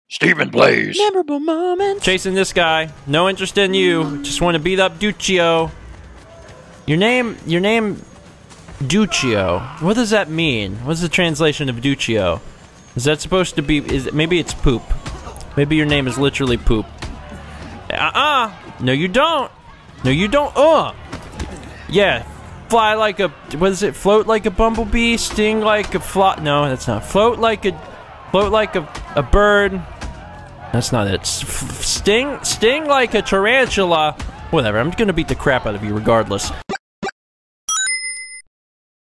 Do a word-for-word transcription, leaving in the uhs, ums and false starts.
Steven Blaze. Memorable moments. Chasing this guy. No interest in you. Just want to beat up Duccio. Your name, your name, Duccio. What does that mean? What's the translation of Duccio? Is that supposed to be, is it, maybe it's poop. Maybe your name is literally poop. Uh-uh. No, you don't. No, you don't. Uh. Yeah. Fly like a, what is it? Float like a bumblebee? Sting like a fly, no, that's not. Float like a, float like a, a bird. That's not it. S sting, sting like a tarantula. Whatever, I'm gonna beat the crap out of you regardless.